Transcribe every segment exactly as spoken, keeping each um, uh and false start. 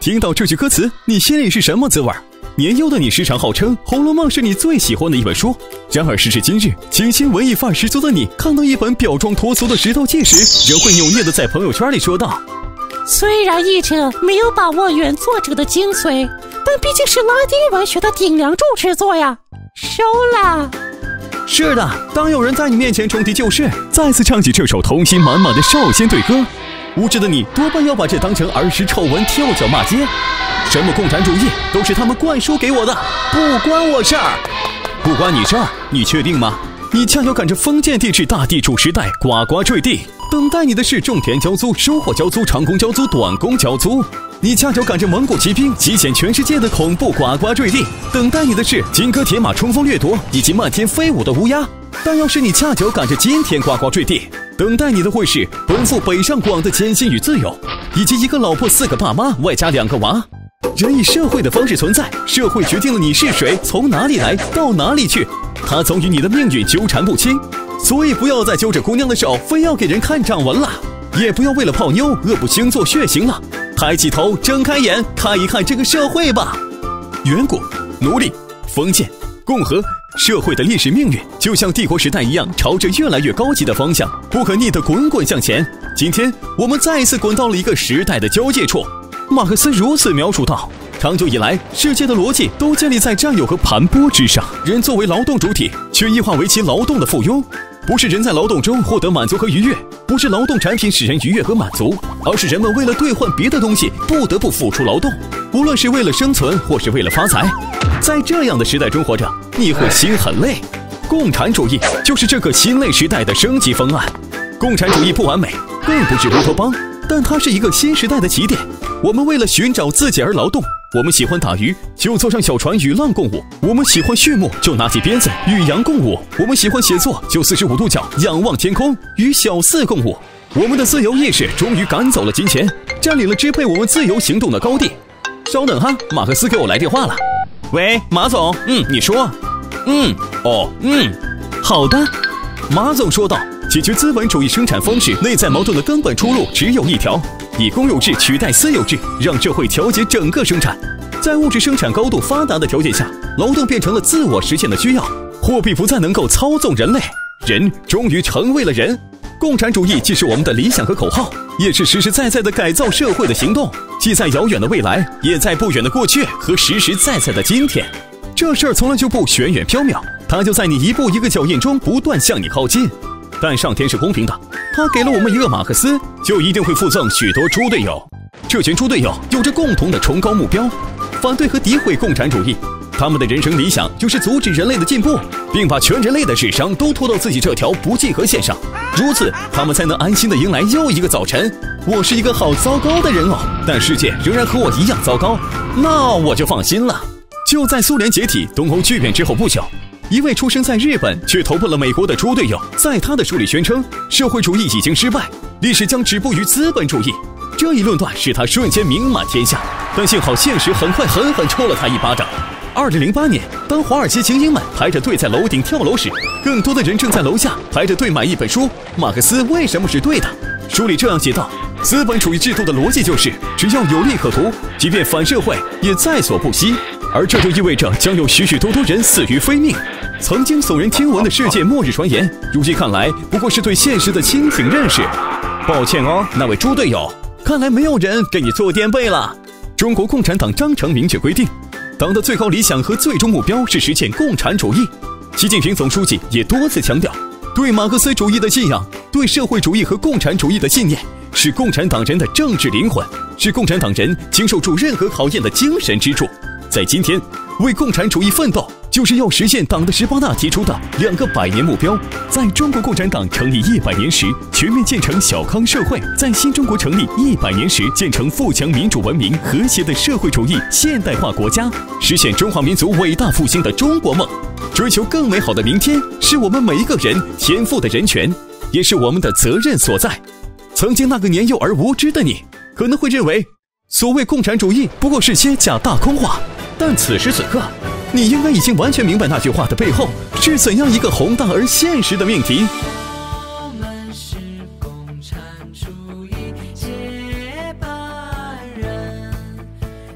听到这句歌词，你心里是什么滋味？年幼的你时常号称《红楼梦》是你最喜欢的一本书，然而时至今日，清新文艺范儿十足的你，看到一本表装脱俗的石头记时，仍会扭捏地在朋友圈里说道： 虽然译者没有把握原作者的精髓，但毕竟是拉丁文学的顶梁柱之作呀，收啦。 是的，当有人在你面前重提旧事，再次唱起这首童心满满的少先队歌，无知的你多半要把这当成儿时丑闻跳脚骂街。什么共产主义都是他们灌输给我的，不关我事儿。不关你事儿，你确定吗？你恰巧赶着封建帝制大地主时代呱呱坠地，等待你的是种田交租、收获交租、长工交租、短工交租。你恰巧赶着蒙古骑兵极显全世界的恐怖呱呱坠地，等待你的是金戈铁马冲锋掠夺以及漫天飞舞的乌鸦。但要是你恰巧赶着今天呱呱坠地，等待你的会是奔赴北上广的艰辛与自由，以及一个老婆四个爸妈外加两个娃。人以社会的方式存在，社会决定了你是谁，从哪里来，到哪里去，它总与你的命运纠缠不清。所以不要再揪着姑娘的手，非要给人看掌纹了，也不要为了泡妞恶补星座血型了。抬起头，睁开眼，看一看这个社会吧。远古、奴隶、封建、共和，社会的历史命运就像帝国时代一样，朝着越来越高级的方向不可逆地滚滚向前。今天我们再一次滚到了一个时代的交界处。马克思如此描述道：长久以来，世界的逻辑都建立在占有和盘剥之上，人作为劳动主体却异化为其劳动的附庸。不是人在劳动中获得满足和愉悦，不是劳动产品使人愉悦和满足，而是人们为了兑换别的东西不得不付出劳动，无论是为了生存或是为了发财。在这样的时代中活着，你会心很累。共产主义就是这个新类时代的升级方案。共产主义不完美，更不是乌托邦，但它是一个新时代的起点。我们为了寻找自己而劳动，我们喜欢打鱼，就坐上小船与浪共舞；我们喜欢畜牧，就拿起鞭子与羊共舞；我们喜欢写作，就四十五度角仰望天空，与小四共舞。我们的自由意识终于赶走了金钱，占领了支配我们自由行动的高地。稍等哈，马克思给我来电话了。喂，马总，嗯，你说。嗯，哦，嗯，好的。马总说道，解决资本主义生产方式内在矛盾的根本出路只有一条，以公有制取代私有制，让社会调节整个生产。在物质生产高度发达的条件下，劳动变成了自我实现的需要，货币不再能够操纵人类，人终于成为了人。共产主义既是我们的理想和口号，也是实实在在的改造社会的行动，既在遥远的未来，也在不远的过去和实实在在的今天。这事儿从来就不玄远缥缈，它就在你一步一个脚印中不断向你靠近。但上天是公平的，他给了我们一个马克思，就一定会附赠许多猪队友。这群猪队友有着共同的崇高目标，反对和诋毁共产主义。他们的人生理想就是阻止人类的进步，并把全人类的智商都拖到自己这条不计和线上，如此他们才能安心地迎来又一个早晨。我是一个好糟糕的人哦，但世界仍然和我一样糟糕，那我就放心了。就在苏联解体、东欧剧变之后不久，一位出生在日本却投奔了美国的猪队友，在他的书里宣称社会主义已经失败，历史将止步于资本主义。这一论断使他瞬间名满天下，但幸好现实很快狠狠抽了他一巴掌。二零零八年，当华尔街精英们排着队在楼顶跳楼时，更多的人正在楼下排着队买一本书《马克思为什么是对的》。书里这样写道：资本主义制度的逻辑就是，只要有利可图，即便反社会也在所不惜。而这就意味着将有许许多多人死于非命。曾经耸人听闻的世界末日传言，如今看来不过是对现实的清醒认识。抱歉哦，那位猪队友，看来没有人给你做垫背了。中国共产党章程明确规定，党的最高理想和最终目标是实现共产主义。习近平总书记也多次强调，对马克思主义的信仰，对社会主义和共产主义的信念，是共产党人的政治灵魂，是共产党人经受住任何考验的精神支柱。在今天，为共产主义奋斗，就是要实现党的十八大提出的两个百年目标。在中国共产党成立一百年时，全面建成小康社会；在新中国成立一百年时，建成富强民主文明和谐的社会主义现代化国家，实现中华民族伟大复兴的中国梦。追求更美好的明天，是我们每一个人天赋的人权，也是我们的责任所在。曾经那个年幼而无知的你，可能会认为所谓共产主义不过是些假大空话，但此时此刻，你应该已经完全明白那句话的背后是怎样一个宏大而现实的命题。 我们是共产主义接班人，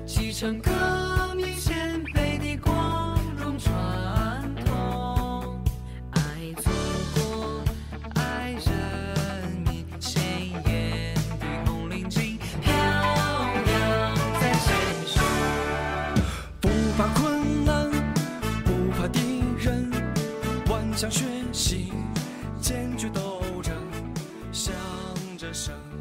想学习，坚决斗争，向着生。